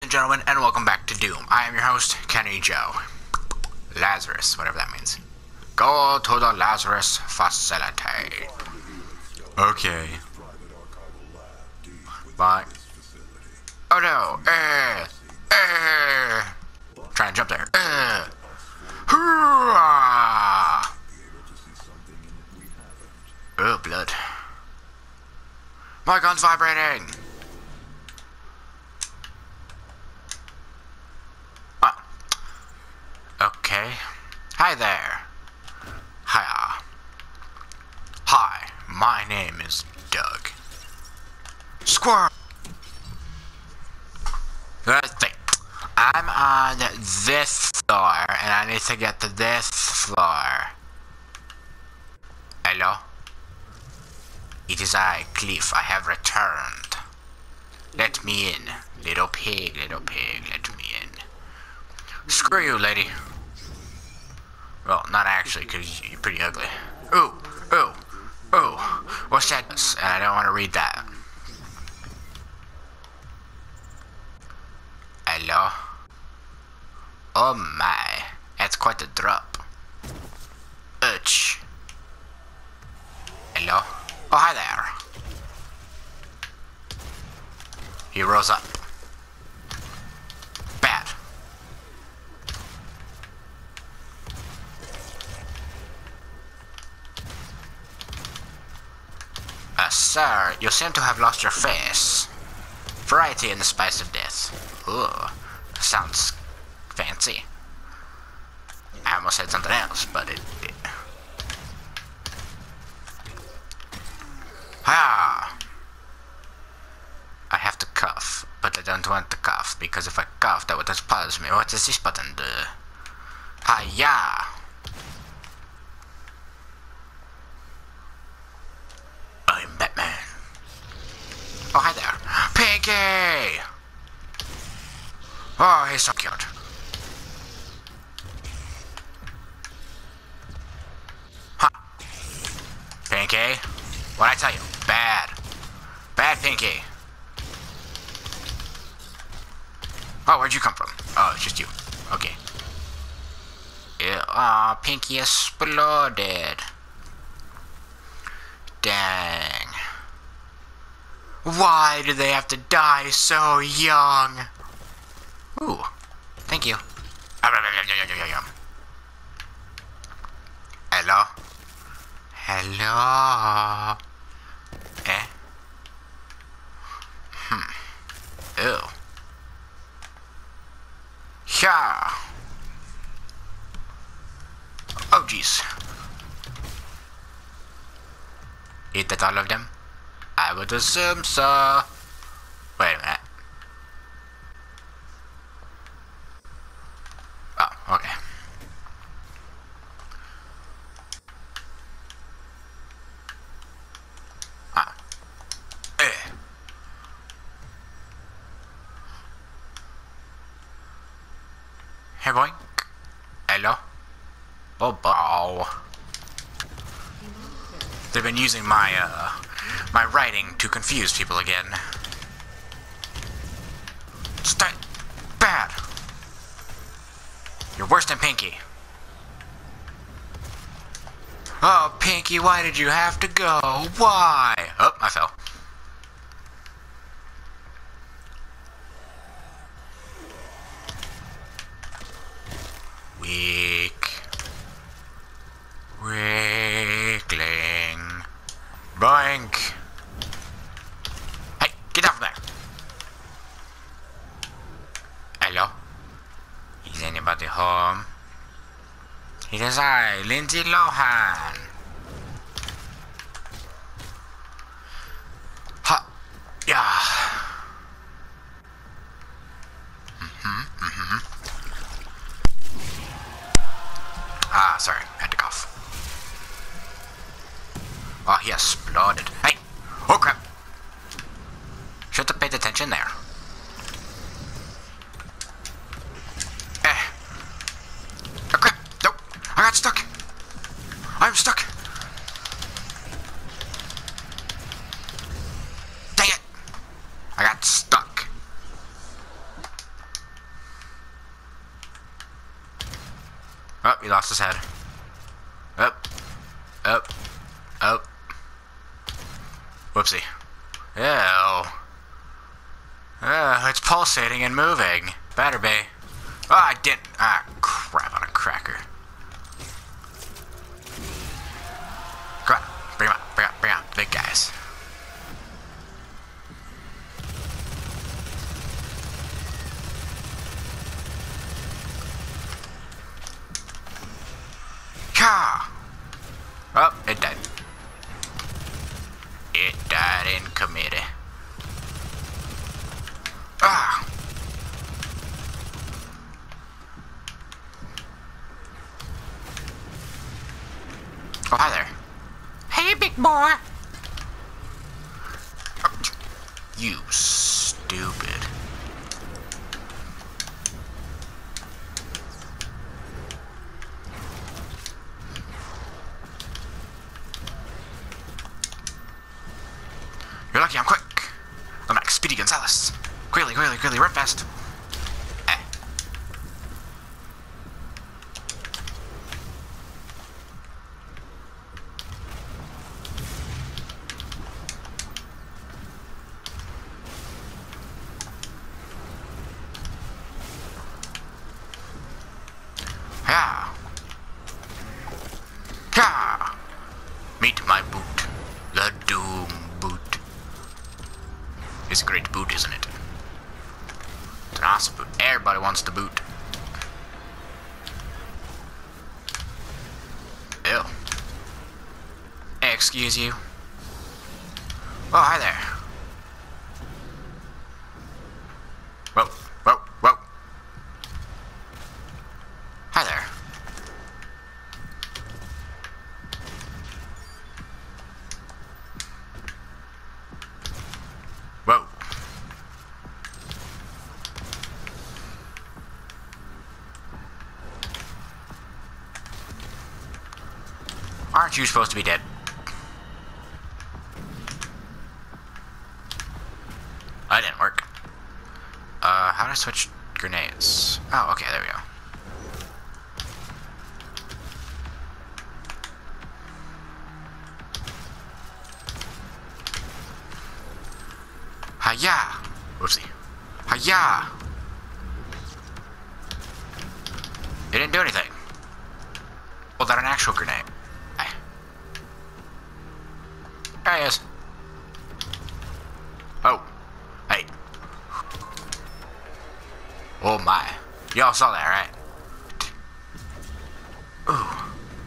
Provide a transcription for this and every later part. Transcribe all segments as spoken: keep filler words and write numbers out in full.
and gentlemen, and welcome back to Doom. I am your host, Kenny Joe. Lazarus, whatever that means. Go to the Lazarus facility. Okay. Bye. Oh no! Uh, uh, try and jump there. Uh, Hoorah! Oh, blood. My gun's vibrating! Oh. Okay. Hi there. Hiya. Hi, my name is Doug. Squirrel! Let's see. I'm on this floor, and I need to get to this floor. Hello? It is I, Cliff. I have returned. Let me in. Little pig, little pig, let me in. Screw you, lady. Well, not actually, because you're pretty ugly. Ooh, ooh, ooh. What's that? And I don't want to read that. Hello? Oh my. That's quite a drop. Ouch. Hello? Oh, hi there. He rose up. Bad. Uh, sir, you seem to have lost your face. Variety in the spice of death. Ooh, sounds fancy. I almost said something else, but it... it Ah! I have to cough, but I don't want to cough, because if I cough, that would just pause me. What does this button do? Hiya! I'm Batman. Oh, hi there. Pinky! Oh, he's so cute. Huh. Pinky? What'd I tell you? Bad. Bad Pinky. Oh, where'd you come from? Oh, it's just you. Okay. Yeah, aw, oh, Pinky exploded. Dang. Why do they have to die so young? Ooh, thank you. Hello? Hello? Eh? Hmm. Ew. Yeah. Oh, jeez. Is that all of them? I would assume so. Wait a minute. Oh, okay. Ah. Eh. Hey, boy. Hello. Oh, bow. They've been using my, uh, my writing to confuse people again. Stay bad. You're worse than Pinky. Oh, Pinky, why did you have to go? Why? Oh, I fell. Weak. Weakling. Boink. Hey, get off there. Hello? Is anybody home? It is I, Lindsay Lohan. Ha. Yeah. Mm-hmm, mm-hmm. Ah, sorry, had to cough. Oh, he exploded. Hey! Oh, crap! Should have paid attention there. Eh. Oh, crap! Nope! I got stuck! I'm stuck! Dang it! I got stuck. Oh, he lost his head. Up. Up. Up. Whoopsie. Ew. Uh, it's pulsating and moving. Better be. Oh, I didn't. Ah, crap on a cracker. Come on. Bring him out. Bring out. Bring out. Big guys. Ka! Oh, it died. It died in committee. Ah! Oh, hi there. Hey, big boy! Oh, you stupid. You're lucky I'm quick. I'm like Speedy Gonzales. Quickly, quickly, quickly, run fast. Eh. Yeah. Yeah. Meet my boot. The Doom boot. It's a great boot, isn't it? It's an awesome boot. Everybody wants the boot. Ew. Excuse you. Oh, hi there. Whoa, whoa, whoa. Hi there. Whoa. Aren't you supposed to be dead? That didn't work. Uh, how do I switch grenades? Oh, okay, there we go. Hiya! Whoopsie. Hiya! It didn't do anything. Well, that an actual grenade. Hey. There he is. Oh. Hey. Oh my. Y'all saw that, right? Ooh.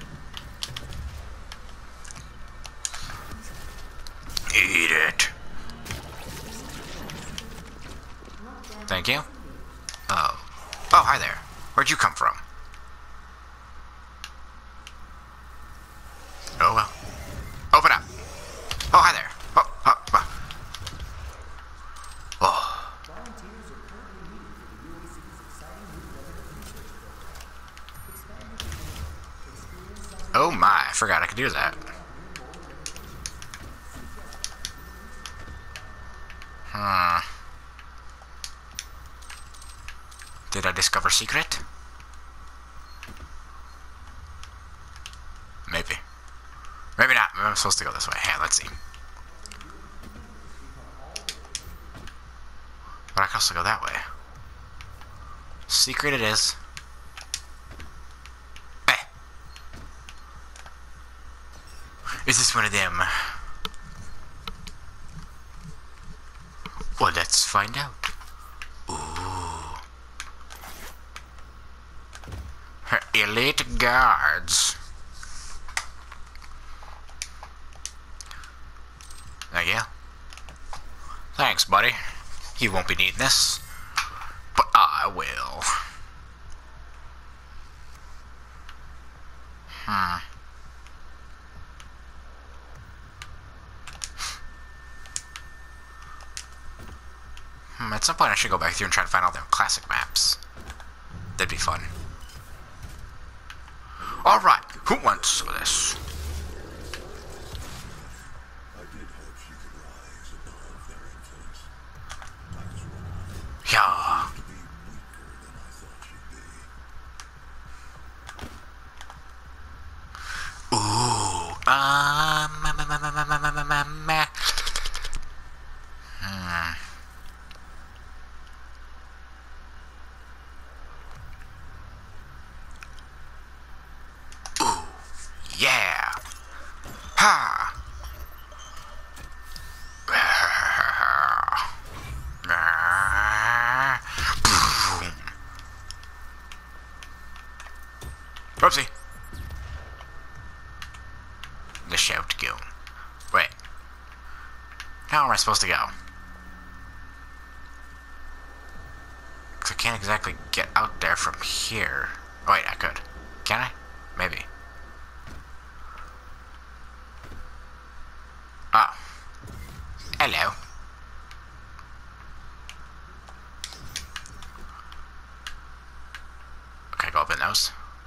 Eat it. Thank you. Oh. Oh, hi there. Where'd you come from? Oh, well. Open up. Oh, hi there. Oh, oh, oh. Oh. Oh my, I forgot I could do that. Hmm. Did I discover secret? Maybe. Maybe not. Maybe I'm supposed to go this way. Hey, let's see. But I can also go that way. Secret it is. Hey. Is this one of them? Well, let's find out. Ooh. Her elite guards. There you go. Thanks, buddy. You won't be needing this, but I will. Hmm. Hmm, at some point I should go back through and try to find all them classic maps. That'd be fun. Alright, who wants this? Yeah. yeah! Ha! Whoopsie! The shout go. Wait. How am I supposed to go? Because I can't exactly get out there from here. Oh, wait, I could. Can I? Maybe. Oh. Hello. Okay, go open those.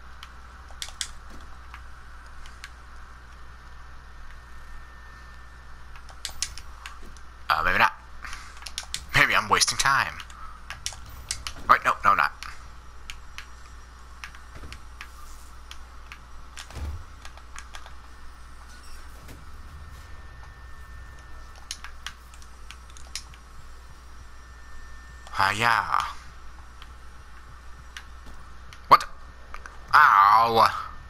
Uh, maybe not. Maybe I'm wasting time. Wait, no, no, not. Ah, uh, yeah. What the? Ow.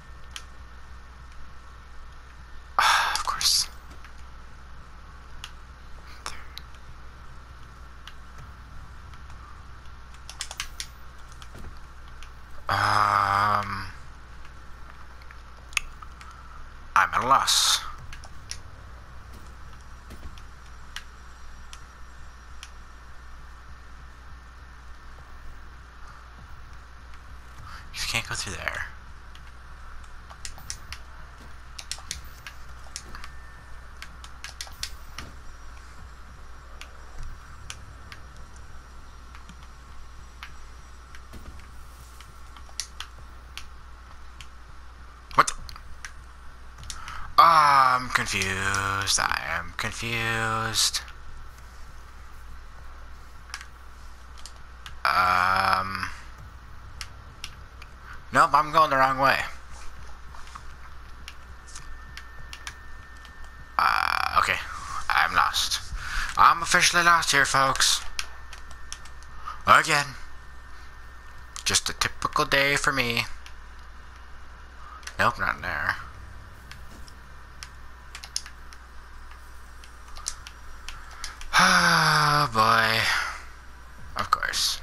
Uh, of course. Um, I'm at a loss. You can't go through there. What? Oh, I'm confused. I am confused. Um. Nope, I'm going the wrong way. Uh, okay. I'm lost. I'm officially lost here, folks. Again. Just a typical day for me. Nope, not there. Oh, boy. Of course.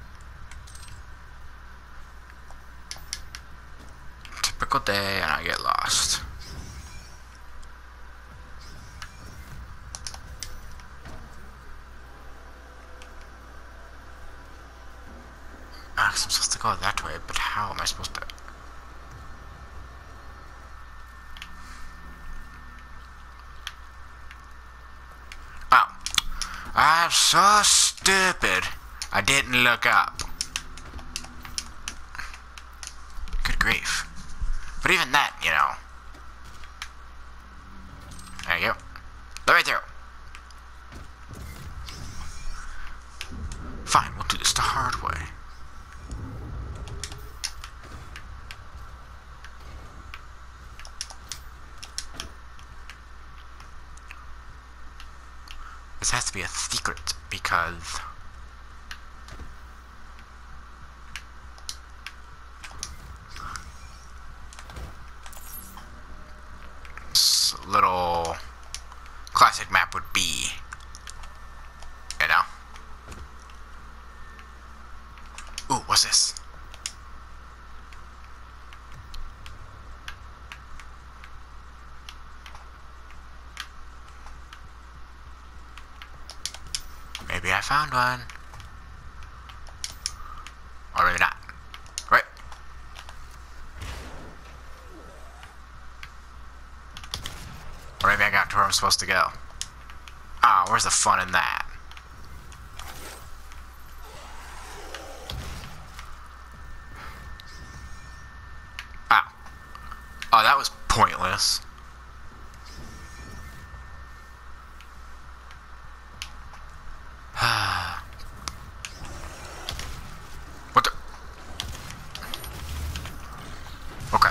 Typical day, and I get lost. Ah, 'cause I'm supposed to go that way, but how am I supposed to? Oh. I'm so stupid. I didn't look up. Good grief. But even that, you know. There you go. Let me through. Fine, we'll do this the hard way. This has to be a secret because this little classic map would be, you know. Ooh, what's this? Maybe I found one. Or maybe not. Right. Or maybe I got to where I'm supposed to go. Ah, oh, where's the fun in that? Oh. Oh, that was pointless. What the? Okay.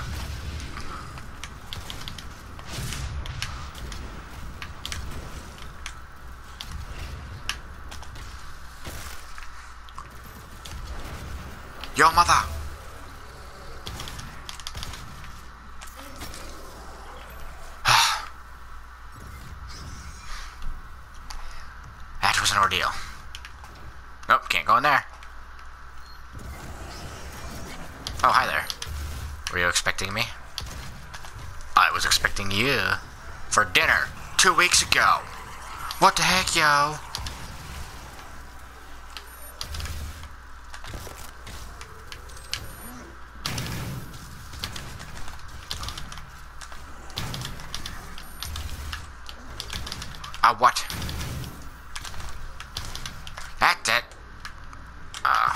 Yo, mother! in there. Oh, hi there. Were you expecting me? I was expecting you for dinner two weeks ago. What the heck, yo? Uh, what? That's it. Uh.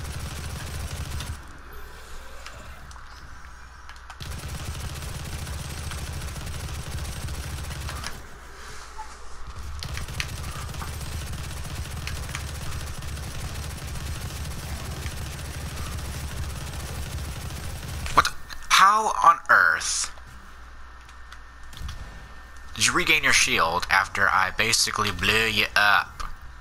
What the? How on earth did you regain your shield after I basically blew you up?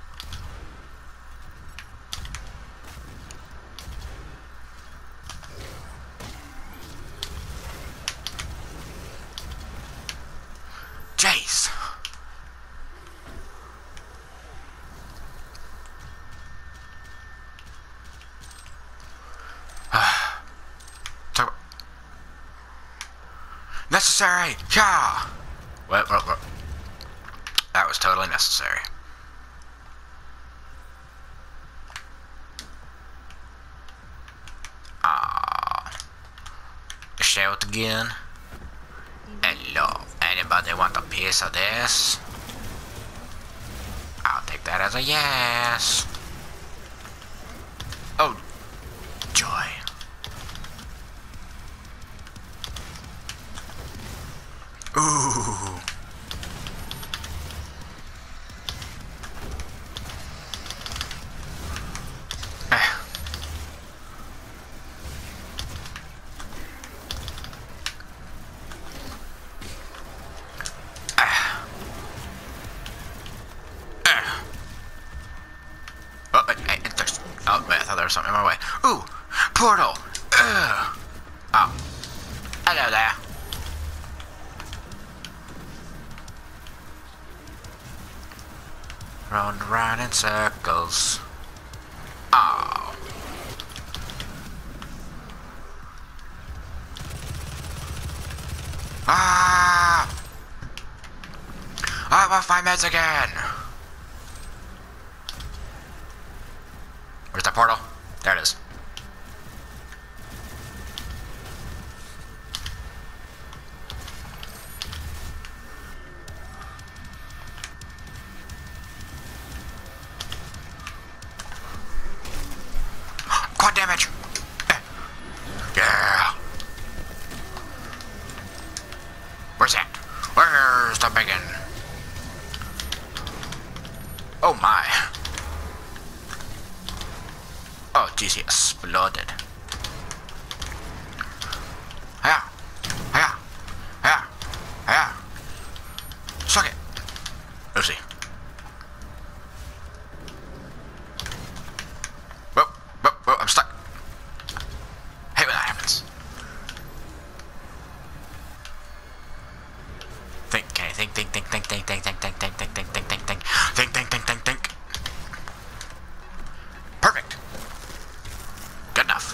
Jace! Talk necessary! Yeah! What, what, what? That was totally necessary. Ah, shout again. Hello, anybody want a piece of this? I'll take that as a yes. Oh, joy. Ooh. There's something in my way. Ooh, portal. Ugh. Oh, hello there. Round and round in circles. Oh. Ah! I want five meds again. Where's that portal? There it is. Quad damage! Yeah! Where's that? Where's the biggin? Oh my. Oh, geez, he exploded. Hiya! Hiya! Hiya! Hiya! Suck it! Lucy. Whoa, whoa, whoa, I'm stuck. I hate when that happens. Think, okay, think, think, think, think, think, think, think, think, think, think, think, think, think, think, think, think, think, think, think. Perfect. Good enough.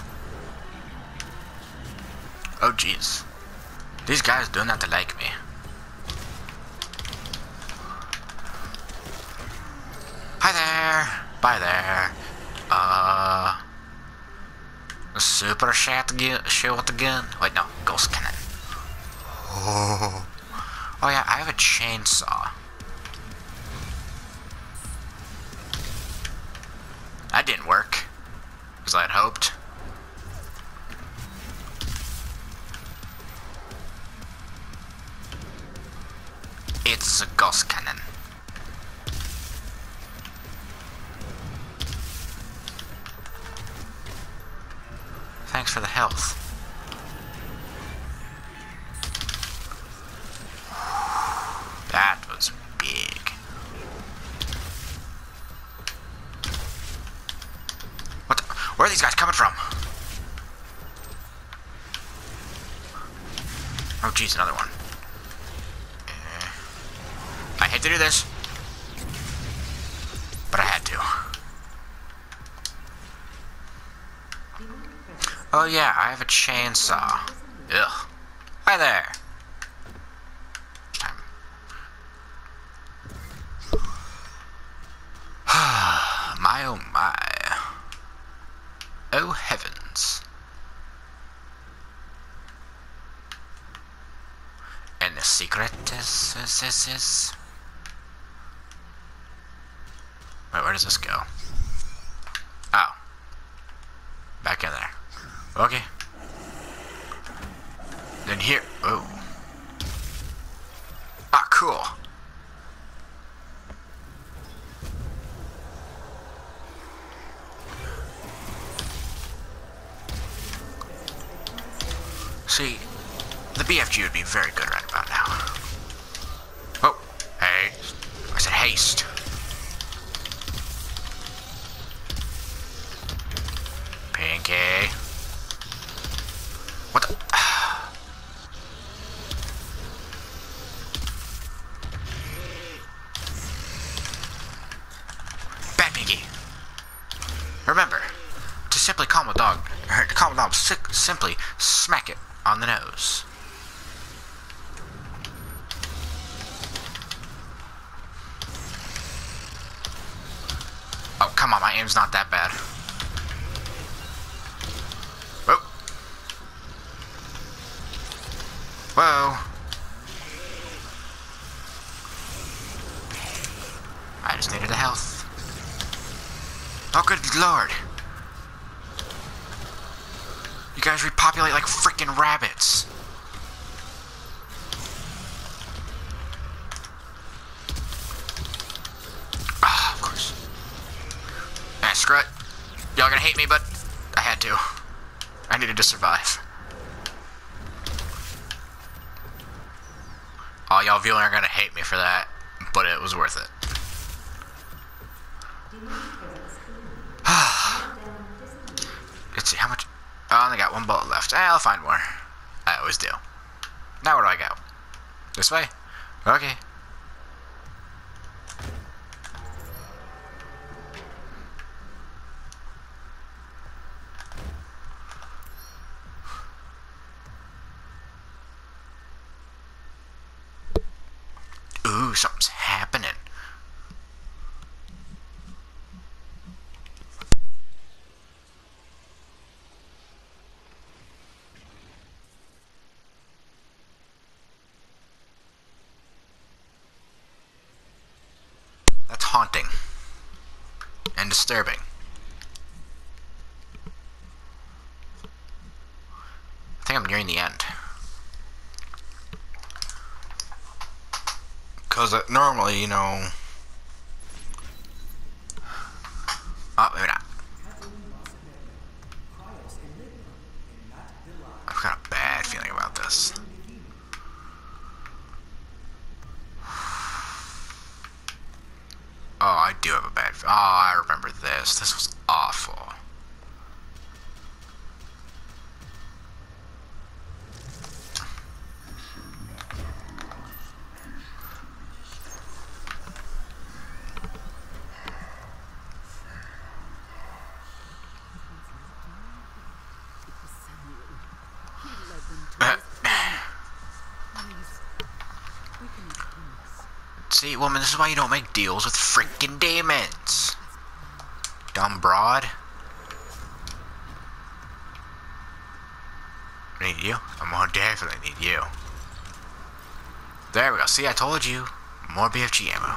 Oh jeez. These guys do not like me. Hi there. Bye there. Uh super shotgun. Wait, no, ghost cannon. Oh. Oh yeah, I have a chainsaw. That didn't work, as I had hoped. It's a ghost cannon. Thanks for the health. That was big. What the? Where are these guys coming from? Oh geez, another one. Uh, I hate to do this, but I had to. Oh yeah, I have a chainsaw. Ugh. Hi there. My oh my. Oh heavens. And the secret is, is, is, is... Wait, where does this go? Oh. Back in there. Okay. Then here. Oh. Ah, cool. See, the B F G would be very good right about now. Oh, hey. I said haste. Pinky. What the? Bad Pinky. Remember, to simply calm a dog, or to calm a dog, simply smack it on the nose. Oh, come on, my aim's not that bad. Whoa. Whoa. I just needed the health. Oh, good lord. You guys repopulate like freaking rabbits. Ah, of course. Ah, screw it. Y'all gonna hate me, but I had to. I needed to survive. All y'all viewing are gonna hate me for that, but it was worth it. Let's see, how much... Oh, I only got one bullet left. Eh, I'll find more. I always do. Now where do I go? This way? Okay. Ooh, something's happening. That's haunting. And disturbing. I think I'm nearing the end. Because uh, normally, you know... Oh, maybe not. I've got a bad feeling about this. Oh, I do have a bad feeling. Oh, I remember this. This was awful. See, woman, this is why you don't make deals with freaking demons. Dumb broad. I need you. I'm gonna definitely need you. There we go. See, I told you. More B F G ammo.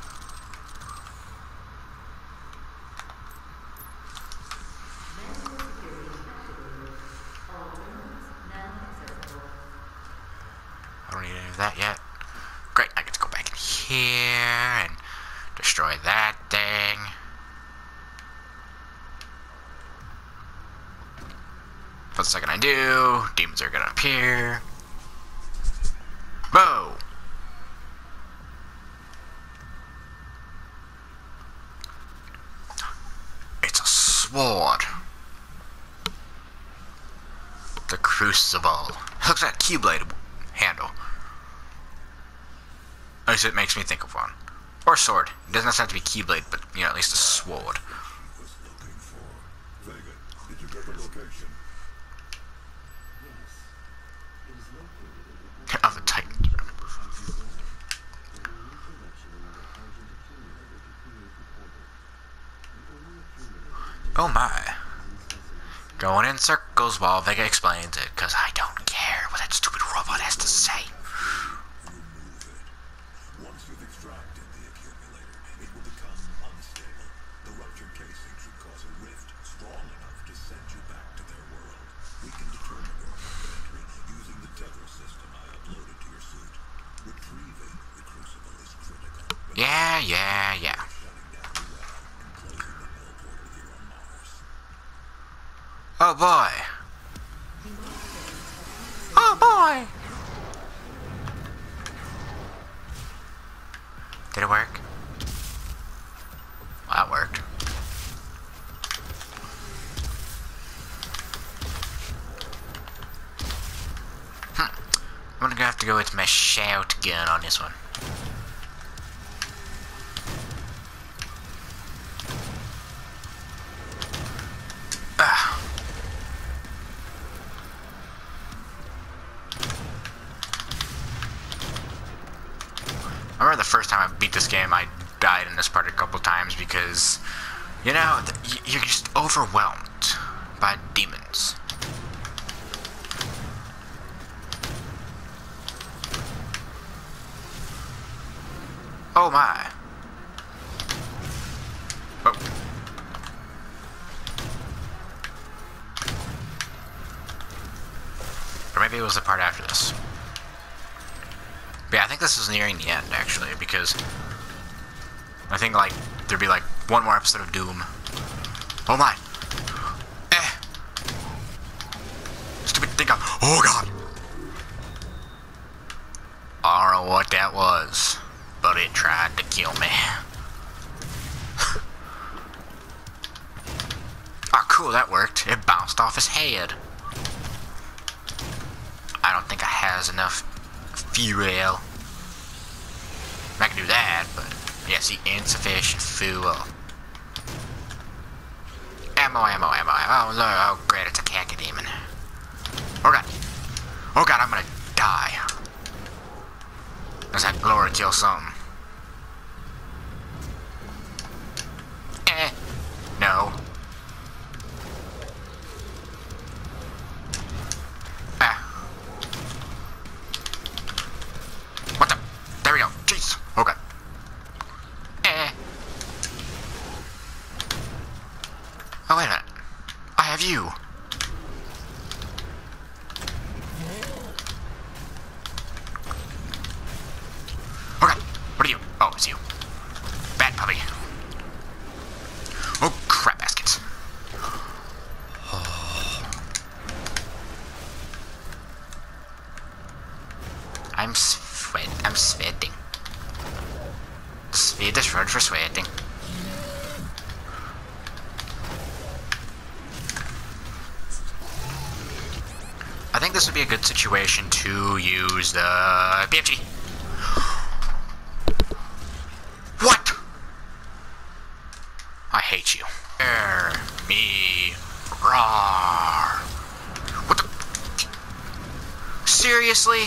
I don't need any of that yet. Great, I get to go back in here and destroy that thing. For the second I do, demons are gonna appear. Whoa! It's a sword. The Crucible. Looks like a Keyblade handle. At least it makes me think of one. Or sword. It doesn't have to be Keyblade, but, you know, at least a sword. Of the Titans. Oh my. Going in circles while Vega explains it, because I don't care what that stupid robot has to say. Once you've extracted the accumulator, it will become unstable. The ruptured casing should cause a rift strong enough to send you back to their world. We can determine your entry using the tether system I uploaded to your suit. Retrieving the crucible is critical. Yeah, yeah, yeah. Oh boy. Oh boy. Did it work? Well, that worked. Hmm. I'm gonna have to go with my shout gun on this one. Ah. I remember the first time I beat this game, I died in this part a couple times because, you know, you're just overwhelmed by demons. Oh my. Oh. Or maybe it was the part after this. But yeah, I think this is nearing the end, actually, because I think, like, there'd be, like, one more episode of Doom. Oh my! Eh! Stupid thing got- Oh god! I don't know what that was, but it tried to kill me. Oh cool, that worked. It bounced off his head. I don't think I has enough fuel. I can do that, but yeah, see, insufficient fuel. Ammo, ammo, ammo, ammo. Oh, no, oh great, it's a cacodemon. Oh god. Oh god, I'm gonna die. Does that glory kill something? Eh. No. Ah. What the? There we go. Jeez. Oh god. Eh. Oh, wait a minute. I have you. Oh god. What are you? Oh, it's you. Bad puppy. Oh, crap baskets. I'm sweat. I'm sweating. Swedish word for sweating. I think this would be a good situation to use the B F G. What? I hate you. Hear me roar. What the? Seriously?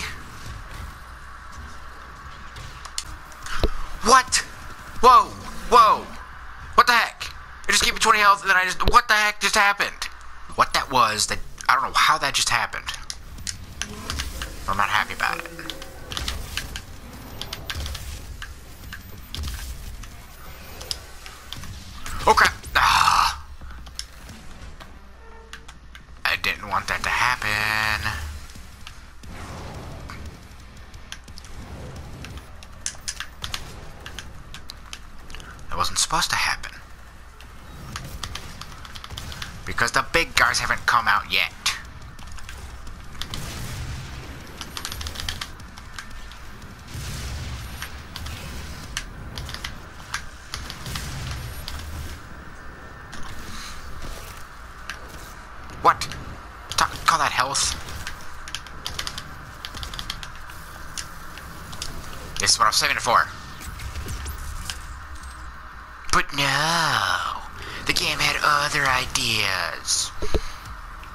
What? Whoa, whoa. What the heck? It just gave me twenty health and then I just, what the heck just happened? What that was, that, I don't know how that just happened. I'm not happy about it. Oh crap. Ah. I didn't want that to happen. That wasn't supposed to happen. Because the big guys haven't come out yet. What? Talk, call that health? This is what I was saving it for. But no, the game had other ideas.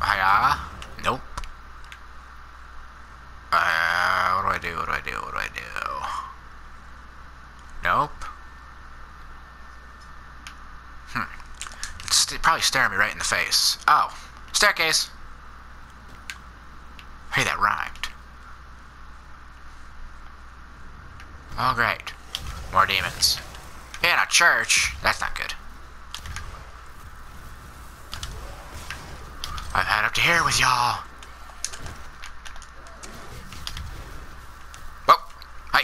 Hiya. Nope. Uh, what do I do? What do I do? What do I do? Nope. Hmm. It's probably staring me right in the face. Oh. Staircase. Hey, that rhymed. Oh, great. More demons. In a church? That's not good. I've had up to here with y'all. Whoa. Hi.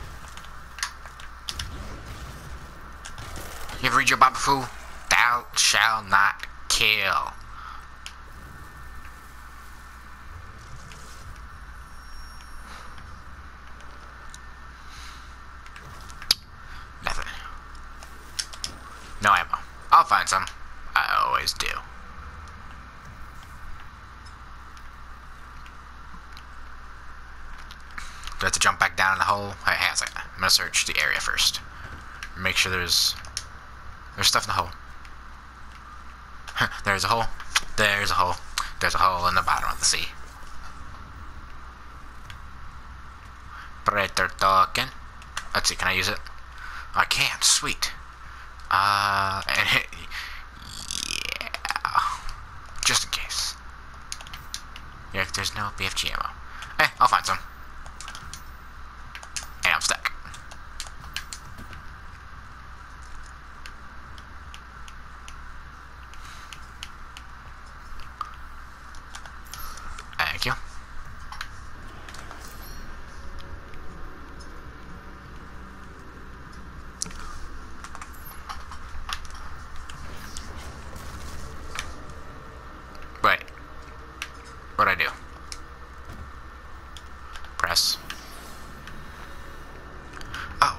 You ever read your Bible, fool? Thou shalt not kill. Nothing. No ammo. I'll find some. I always do. Do I have to jump back down in the hole? Hey, hang on a second. I'm gonna search the area first. Make sure there's there's stuff in the hole. There's a hole. There's a hole. There's a hole in the bottom of the sea. Predator talking. Let's see, can I use it? Oh, I can. Sweet. Uh, and it, yeah. Just in case. Yeah, there's no B F G ammo. Hey, I'll find some. And I'm stuck. Thank you. Wait. What'd I do? Press. Oh.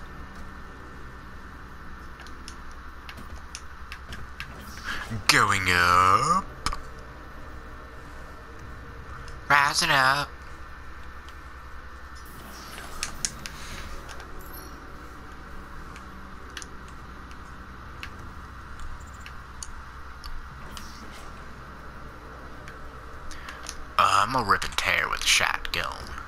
Going up. Rising up. Uh, I'm gonna rip and tear with a shotgun.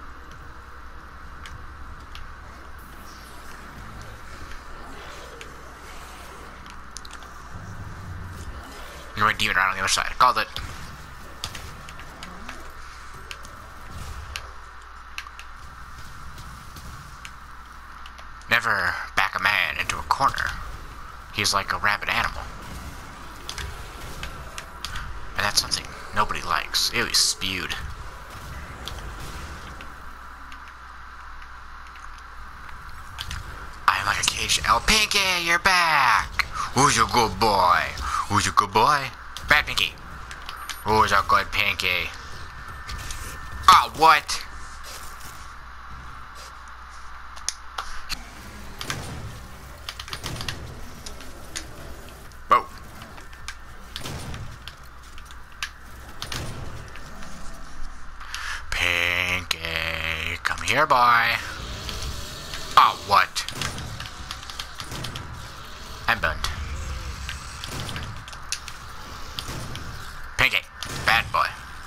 You're right, demon right on the other side. Called it. Never back a man into a corner. He's like a rabid animal. And that's something nobody likes. Ew, he spewed. I'm like a caged El Pinky, you're back! Who's your good boy? Who's your good boy? Bad Pinky. Who's a good Pinky? Oh, what? Whoa. Pinky, come here, boy. Oh, what? I'm burned. Pinky, bad boy.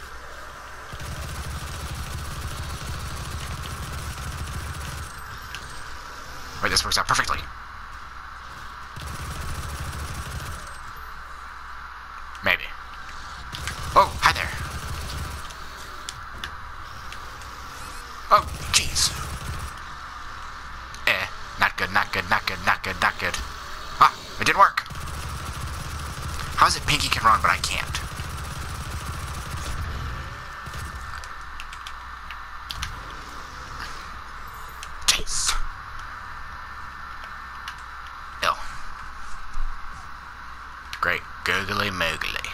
Wait, this works out perfectly. Maybe. Oh, hi there. Oh, jeez. Eh, not good, not good, not good, not good, not good. Ah, it didn't work. How is it Pinky can run, but I can't? Jeez. Ill. Great googly moogly.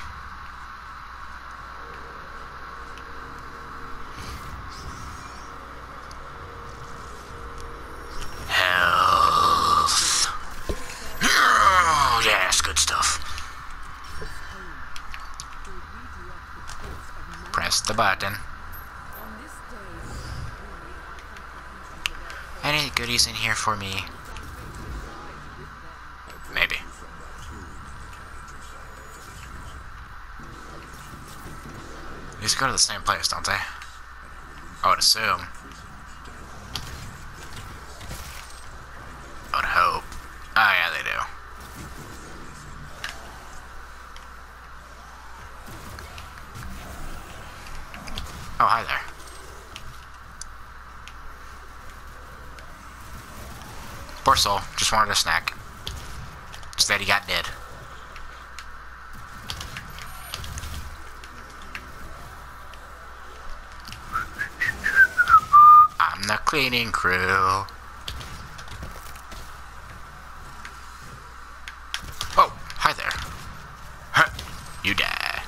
Health. Oh, yes, good stuff. Press the button. Any goodies in here for me? Maybe. These go to the same place, don't they? I would assume. I would hope. Oh yeah, they do. Oh, hi there. Poor soul, just wanted a snack. Instead he got dead. I'm the cleaning crew. Oh, hi there. Huh, you die.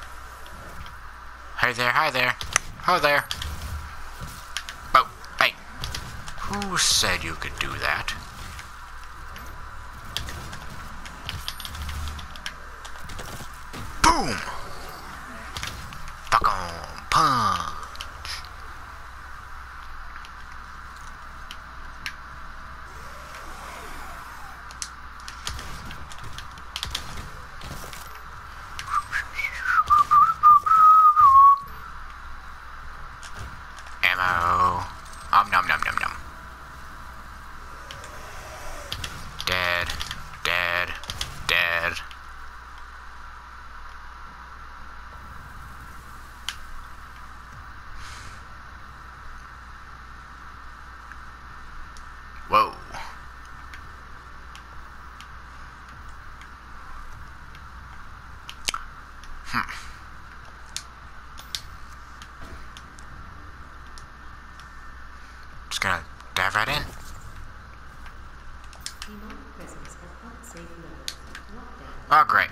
Hi there, hi there. Hi there. Oh, hey. Who said you could do that? Boom! Fuck on, punch. Ammo. Um, nom nom nom nom. Dead. Dead. Dead. Whoa. Hmm. Just gonna dive right in. Oh, great.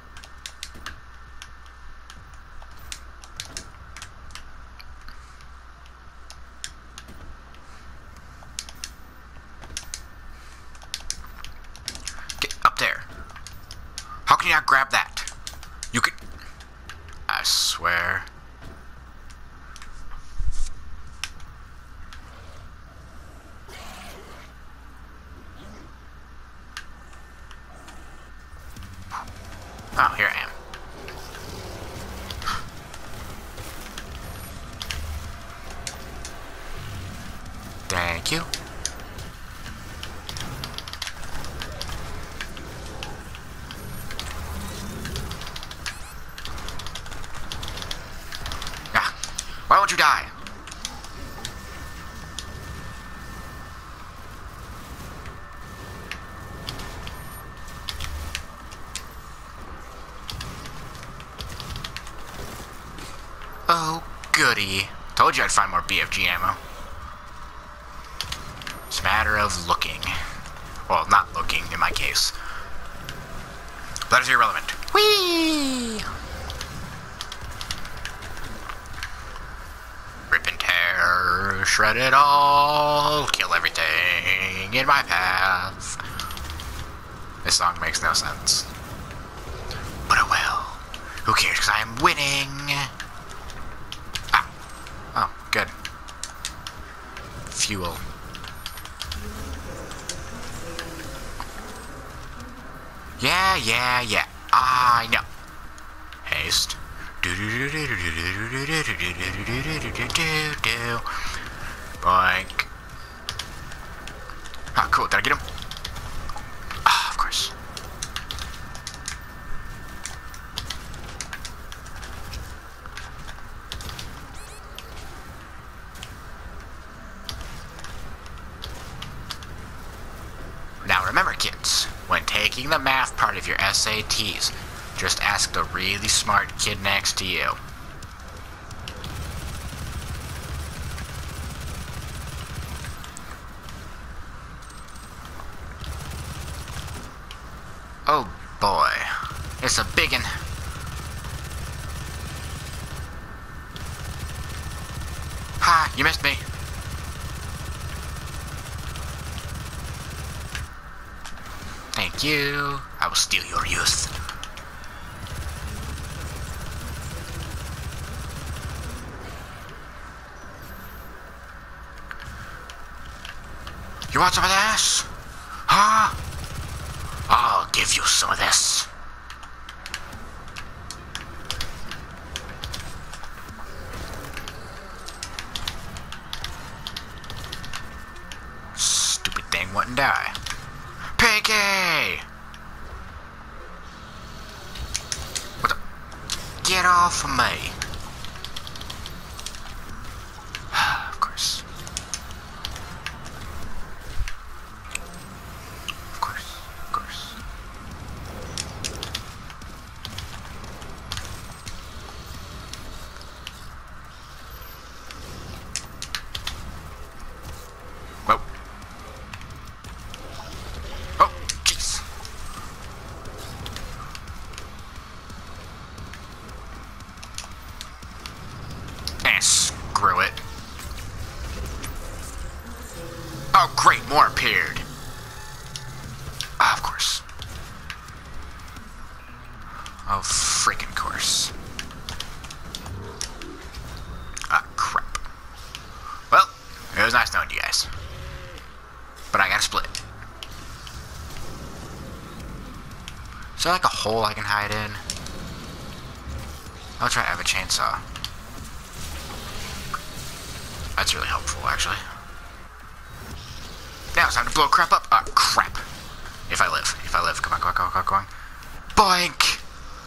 Get up there. How can you not grab that? You could... I swear. Oh, here I am. Thank you. Ah, why won't you die? Oh, goody. Told you I'd find more B F G ammo. It's a matter of looking. Well, not looking, in my case. That is irrelevant. Whee! Rip and tear, shred it all, kill everything in my path. This song makes no sense. But it will. Who cares, because I am winning. Oh, good. Fuel. Yeah, yeah, yeah. I know. Haste. Boink. Ah, cool. Did I get him? Ah, of course. Now remember, kids, when taking the math part of your S A Ts, just ask the really smart kid next to you. Oh boy, it's a biggin'. Ha, you missed me. Thank you. I will steal your youth. You want some of this? Huh? I'll give you some of this. die. Pinky! What the? Get off of me. Of course. Of course. Of course. Whoa. Oh, jeez. Eh, screw it. Oh, great, more appeared. Ah, of course. Oh, freaking course. Ah, crap. Well, it was nice knowing you guys. But I gotta split. Is there like a hole I can hide in? I'll try to have a chainsaw. That's really helpful, actually. Now it's time to blow crap up. Ah, crap. If I live. If I live. Come on, come on, come on, come on. Boink!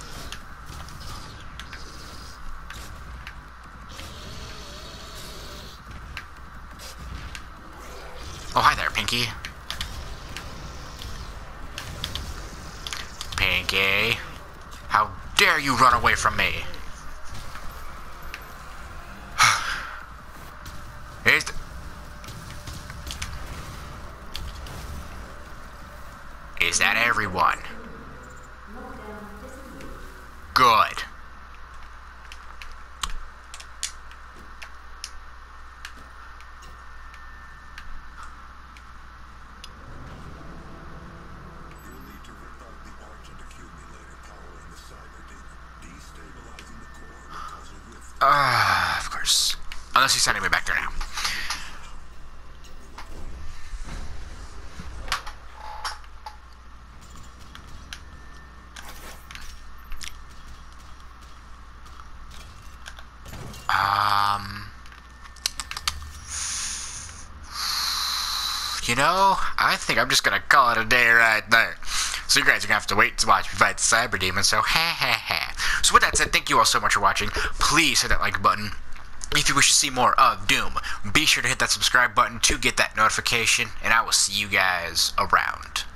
Oh, hi there, Pinky. Pinky. How dare you run away from me? Is th Is that everyone? Good. You'll need to rip out the Argent accumulator powering the cyber demon. Destabilizing the core will cause a rift. Ah, uh, of course. Unless he's sending me back there now. Um, you know, I think I'm just gonna call it a day right there. So you guys are gonna have to wait to watch me fight the Cyber Demon, so ha ha ha. So with that said, thank you all so much for watching. Please hit that like button. If you wish to see more of Doom, be sure to hit that subscribe button to get that notification, and I will see you guys around.